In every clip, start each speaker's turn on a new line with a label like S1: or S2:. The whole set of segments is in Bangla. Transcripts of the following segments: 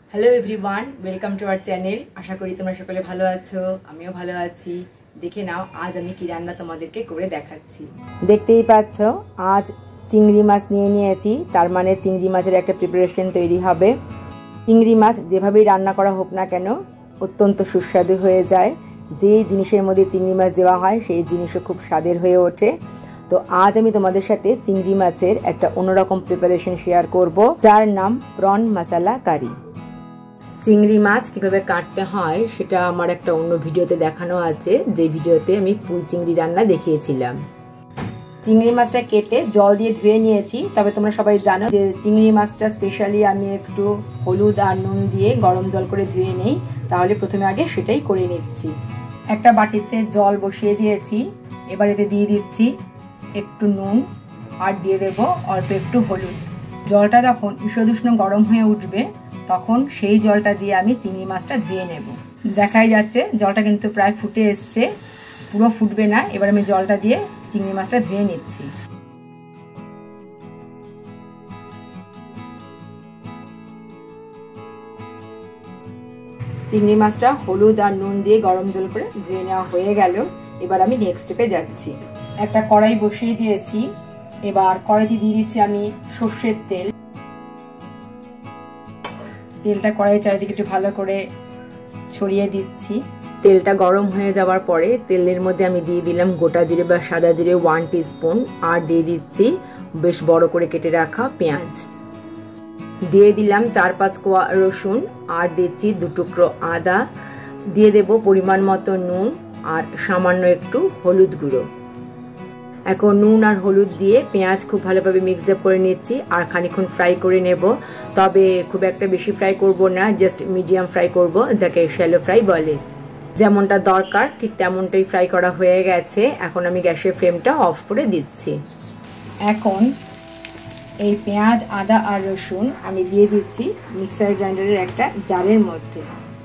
S1: Hello everyone, welcome to our channel. আশা করি তোমরা সকলে ভালো আছো, আমিও ভালো আছি। দেখে নাও আজ আমি কি রান্না তোমাদেরকে করে দেখাচ্ছি। দেখতেই পাচ্ছ আজ চিংড়ি মাছ নিয়ে নিয়েছি, তার মানে চিংড়ি মাছের একটা প্রিপারেশন তৈরি হবে। চিংড়ি মাছ যেভাবেই রান্না করা হোক না কেন অত্যন্ত সুস্বাদু হয়ে যায়। যে জিনিসের মধ্যে চিংড়ি মাছ দেওয়া হয় সেই জিনিসও খুব স্বাদের হয়ে ওঠে। তো আজ আমি তোমাদের সাথে চিংড়ি মাছের একটা অন্যরকম প্রিপারেশন শেয়ার করব, যার নাম প্রন মশলা কারি। চিংড়ি মাছ কিভাবে কাটতে হয় সেটা আমার একটা অন্য ভিডিওতে দেখানো আছে, যে ভিডিওতে আমি পুঁই চিংড়ি রান্না দেখিয়েছিলাম। চিংড়ি মাছটা কেটে জল দিয়ে ধুয়ে নিয়েছি। তবে তোমরা সবাই জানো যে চিংড়ি মাছটা স্পেশালি আমি একটু হলুদ আর নুন দিয়ে গরম জল করে ধুয়ে নিই, তাহলে প্রথমে আগে সেটাই করে নিচ্ছি। একটা বাটিতে জল বসিয়ে দিয়েছি, এবার এতে দিয়ে দিচ্ছি একটু নুন আর দিয়ে দেব অল্প একটু হলুদ। জলটা যখন ঈষদুষ্ণ গরম হয়ে উঠবে তখন সেই জলটা দিয়ে আমি চিংড়ি মাছটা ধুয়ে নেব। দেখাই যাচ্ছে জলটা কিন্তু প্রায় ফুটে এসছে, পুরো ফুটবে না। এবার আমি জলটা দিয়ে চিংড়ি মাছটা ধুয়ে নিচ্ছি। চিংড়ি মাছটা হলুদ আর নুন দিয়ে গরম জল করে ধুয়ে নেওয়া হয়ে গেল। এবার আমি নেক্সট স্টেপে যাচ্ছি। একটা কড়াই বসিয়ে দিয়েছি, এবার কড়াইতে দিয়ে দিচ্ছি আমি সর্ষের তেল। তেলটা কড়াইয়ের চারিদিকে একটু ভালো করে ছড়িয়ে দিচ্ছি। তেলটা গরম হয়ে যাওয়ার পরে তেলের মধ্যে আমি দিয়ে দিলাম গোটা জিরে বা সাদা জিরে 1 টিস্পুন, আর দিয়ে দিচ্ছি বেশ বড় করে কেটে রাখা পেঁয়াজ। দিয়ে দিলাম 4-5 কোয়া রসুন, আর দিচ্ছি 2 টুকরো আদা। দিয়ে দেব পরিমাণ মতো নুন আর সামান্য একটু হলুদ গুঁড়ো। এখন নুন আর হলুদ দিয়ে পেঁয়াজ খুব ভালোভাবে মিক্সড আপ করে নিচ্ছি আর খানিকক্ষণ ফ্রাই করে নেব। তবে খুব একটা বেশি ফ্রাই করব না, জাস্ট মিডিয়াম ফ্রাই করব, যাকে শ্যালো ফ্রাই বলে। যেমনটা দরকার ঠিক তেমনটাই ফ্রাই করা হয়ে গেছে। এখন আমি গ্যাসের ফ্লেমটা অফ করে দিচ্ছি। এখন এই পেঁয়াজ, আদা আর রসুন আমি দিয়ে দিচ্ছি মিক্সার গ্রাইন্ডারের একটা জারের মধ্যে।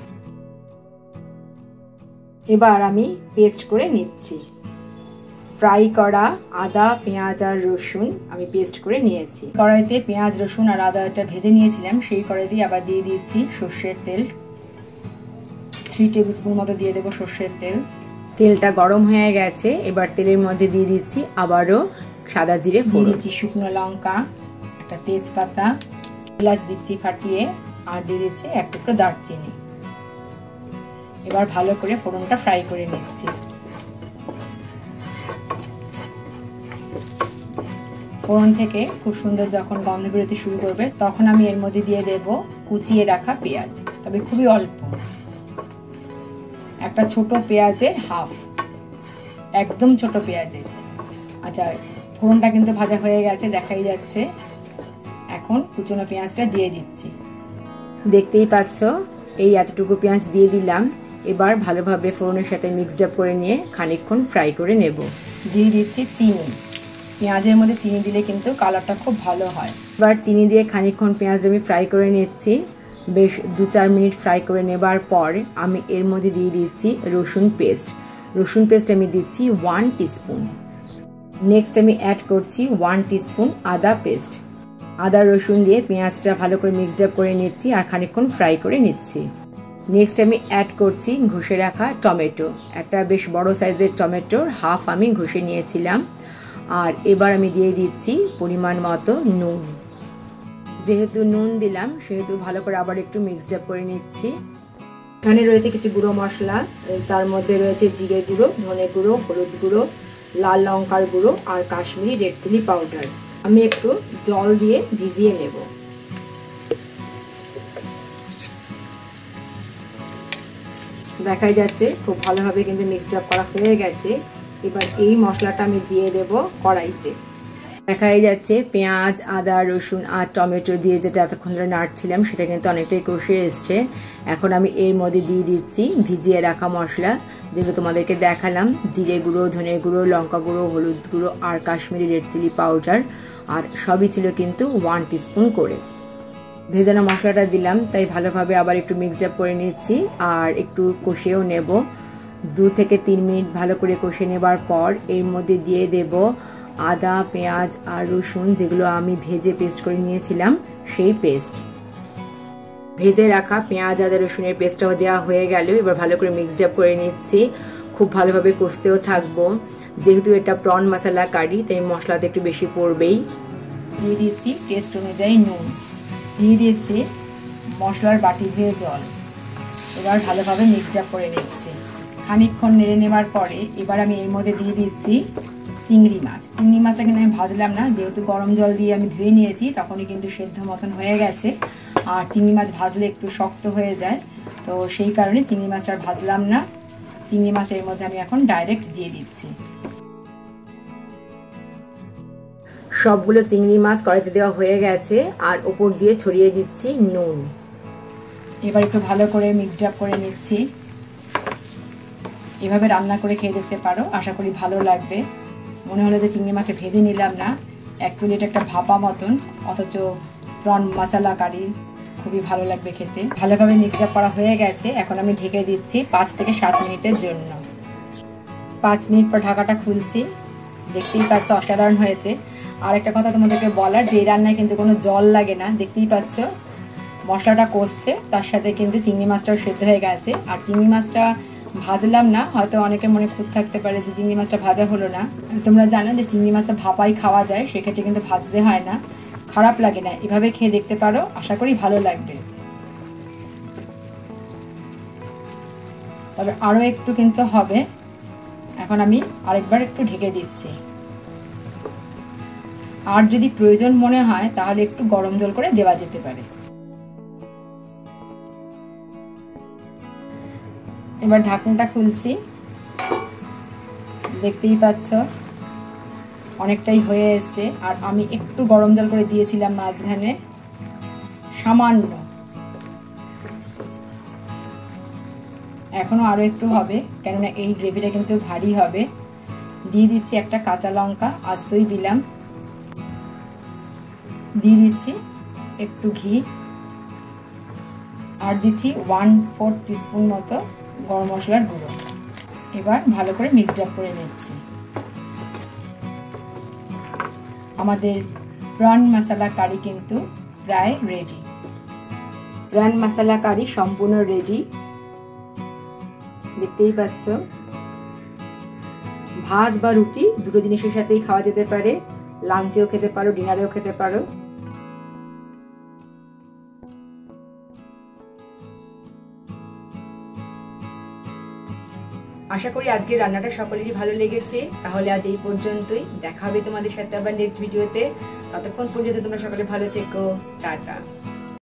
S1: এবার আমি পেস্ট করে নিচ্ছি। ফ্রাই করা আদা, পেঁয়াজ আর রসুন আমি পেস্ট করে নিয়েছি। কড়াইতে পেঁয়াজ, রসুন আর আদাটা ভেজে নিয়েছিলাম, সেই কড়াইতে আবার দিয়ে দিচ্ছি সর্ষের তেল। 3 টেবিল স্পুন মতো দিয়ে দেবো সর্ষের তেল। তেলটা গরম হয়ে গেছে, এবার তেলের মধ্যে দিয়ে দিচ্ছি আবারও সাদা জিরে, দিয়ে দিচ্ছি শুকনো লঙ্কা, একটা তেজপাতা, এলাচ দিচ্ছি ফাটিয়ে, আর দিয়ে দিচ্ছি 1 টুকরো দারচিনি। এবার ভালো করে ফোড়নটা ফ্রাই করে নিচ্ছি। ফোড়ন থেকে খুব সুন্দর যখন গন্ধ বেরোতে শুরু করবে তখন আমি এর মধ্যে দিয়ে দেব কুচিয়ে রাখা পেঁয়াজ, তবে খুবই অল্প, একটা ছোট পেঁয়াজের হাফ, একদম ছোট পেঁয়াজের। আচ্ছা, ফোড়নটা কিন্তু ভাজা হয়ে গেছে, দেখাই যাচ্ছে। এখন কুচনো পেঁয়াজটা দিয়ে দিচ্ছি। দেখতেই পাচ্ছ এই এতটুকু পেঁয়াজ দিয়ে দিলাম। এবার ভালোভাবে ফোড়নের সাথে মিক্সড আপ করে নিয়ে খানিকক্ষণ ফ্রাই করে নেব। দিয়ে দিচ্ছি চিনি। পেঁয়াজের মধ্যে চিনি দিলে কিন্তু কালারটা খুব ভালো হয়। এবার চিনি দিয়ে খানিকক্ষণ পেঁয়াজ আমি ফ্রাই করে নিচ্ছি। বেশ 2-4 মিনিট ফ্রাই করে নেবার পর আমি এর মধ্যে দিয়ে দিচ্ছি রসুন পেস্ট। রসুন পেস্ট আমি দিচ্ছি 1 টিস্পুন। নেক্সট আমি অ্যাড করছি 1 টিস্পুন আদা পেস্ট। আদা রসুন দিয়ে পেঁয়াজটা ভালো করে মিক্সড আপ করে নিচ্ছি আর খানিকক্ষণ ফ্রাই করে নিচ্ছি। নেক্সট আমি অ্যাড করছি ঘষে রাখা টমেটো। একটা বেশ বড় সাইজের টমেটোর হাফ আমি ঘষে নিয়েছিলাম। আর এবার আমি দিয়ে দিচ্ছি পরিমাণ মতো নুন। যেহেতু নুন দিলাম সেহেতু ভালো করে আবার একটু মিক্সড আপ করে নিচ্ছি। এখানে রয়েছে কিছু গুঁড়ো মশলা, তার মধ্যে রয়েছে জিরে গুঁড়ো, ধনে গুঁড়ো, হলুদ গুঁড়ো, লাল লঙ্কার গুঁড়ো আর কাশ্মীরি রেড চিলি পাউডার। আমি একটু জল দিয়ে ভিজিয়ে নেব। দেখাই যাচ্ছে খুব ভালোভাবে কিন্তু মিক্সড আপ করা হয়ে গেছে। এবার এই মশলাটা আমি দিয়ে দেব কড়াইতে। দেখাই যাচ্ছে পেঁয়াজ, আদা, রসুন আর টমেটো দিয়ে যেটা এতক্ষণ ধরে নাড়ছিলাম সেটা কিন্তু অনেকটাই কষে এসছে। এখন আমি এর মধ্যে দিয়ে দিচ্ছি ভিজিয়ে রাখা মশলা, যেগুলো তোমাদেরকে দেখালাম, জিরে গুঁড়ো, ধনে গুঁড়ো, লঙ্কা গুঁড়ো, হলুদ গুঁড়ো আর কাশ্মীরি রেড চিলি পাউডার। আর সবই ছিল কিন্তু 1 টিস্পুন করে। ভেজানো মশলাটা দিলাম, তাই ভালোভাবে আবার একটু মিক্সড আপ করে নিচ্ছি আর একটু কষিয়েও নেব। 2 থেকে 3 মিনিট ভালো করে কষে নেবার পর এর মধ্যে দিয়ে দেব আদা, পেঁয়াজ আর রসুন, যেগুলো আমি ভেজে পেস্ট করে নিয়েছিলাম সেই পেস্ট। ভেজে রাখা পেঁয়াজ আদা রসুনের পেস্টটাও দেওয়া হয়ে গেল। এবার ভালো করে মিক্সড আপ করে নিচ্ছি। খুব ভালোভাবে কষতেও থাকবো। যেহেতু এটা প্রন মশলা কারি, তাই মশলাতে একটু বেশি পড়বেই। দিয়ে দিচ্ছি টেস্ট অনুযায়ী নুন, দিয়ে দিচ্ছি মশলার বাটি ধুয়ে জল। এবার ভালোভাবে মিক্সড আপ করে নিচ্ছি। খানিকক্ষণ নেড়ে নেওয়ার পরে এবার আমি এর মধ্যে দিয়ে দিচ্ছি চিংড়ি মাছ। চিংড়ি মাছটা কিন্তু আমি ভাজলাম না, যেহেতু গরম জল দিয়ে আমি ধুয়ে নিয়েছি, তখনই কিন্তু সেদ্ধ মতন হয়ে গেছে। আর চিংড়ি মাছ ভাজলে একটু শক্ত হয়ে যায়, তো সেই কারণে চিংড়ি মাছটা ভাজলাম না। চিংড়ি মাছটা এর মধ্যে আমি এখন ডাইরেক্ট দিয়ে দিচ্ছি। সবগুলো চিংড়ি মাছ কড়াইতে দেওয়া হয়ে গেছে, আর ওপর দিয়ে ছড়িয়ে দিচ্ছি নুন। এবার একটু ভালো করে মিক্সড আপ করে নিচ্ছি। এভাবে রান্না করে খেয়ে দেখতে পারো, আশা করি ভালো লাগবে। মনে হলো যে চিংড়ি মাছটা ভেজে নিলাম না, অ্যাকচুয়ালি এটা একটা ভাপা মতন, অথচ প্রন মশলা কারি খুবই ভালো লাগবে খেতে। ভালোভাবে মিক্সড আপ করা হয়ে গেছে। এখন আমি ঢেকে দিচ্ছি 5 থেকে 7 মিনিটের জন্য। 5 মিনিট পর ঢাকাটা খুলছি। দেখতেই পাচ্ছ অসাধারণ হয়েছে। আর একটা কথা তোমাদেরকে বলার, যে এই রান্নায় কিন্তু কোনো জল লাগে না। দেখতেই পাচ্ছ মশলাটা কষছে, তার সাথে কিন্তু চিংড়ি মাছটাও সেদ্ধ হয়ে গেছে। আর চিংড়ি মাছটা ভাজলাম না, হয়তো অনেকের মনে খুঁত থাকতে পারে যে চিংড়ি মাছটা ভাজা হলো না। তোমরা জানো যে চিংড়ি মাছটা ভাপাই খাওয়া যায়, সেক্ষেত্রে কিন্তু ভাজতে হয় না, খারাপ লাগে না। এভাবে খেয়ে দেখতে পারো, আশা করি ভালো লাগবে। তবে আরো একটু কিন্তু হবে। এখন আমি আরেকবার একটু ঢেকে দিচ্ছি। আর যদি প্রয়োজন মনে হয় তাহলে একটু গরম জল করে দেওয়া যেতে পারে। এবার ঢাকনাটা খুলছি। দেখতেই পাচ্ছ অনেকটাই হয়ে এসছে। আর আমি একটু গরম জল করে দিয়েছিলাম মাঝখানে, সামান্য। এখনো আরো একটু হবে, কেননা এই গ্রেভিটা কিন্তু ভারী হবে। দিয়ে দিচ্ছি একটা কাঁচা লঙ্কা, আস্তই দিলাম। দিয়ে দিচ্ছি একটু ঘি, আর দিচ্ছি 1/4 টিস্পুন মতো গরম মশলার গুঁড়ো। এবার ভালো করে মিক্সড আপ করে নিচ্ছি। আমাদের প্রন মশলা কারি কিন্তু প্রায় রেডি। প্রন মশলা কারি সম্পূর্ণ রেডি। দেখতেই পাচ্ছ, ভাত বা রুটি দুটো জিনিসের সাথেই খাওয়া যেতে পারে। লাঞ্চেও খেতে পারো, ডিনারেও খেতে পারো। আশা করি আজকের রান্নাটা সকলেরই ভালো লেগেছে। তাহলে আজ এই পর্যন্তই। দেখা হবে তোমাদের সাথে আবার নেক্সট ভিডিওতে। ততক্ষণ পর্যন্ত তোমরা সকলে ভালো থেকো। টাটা।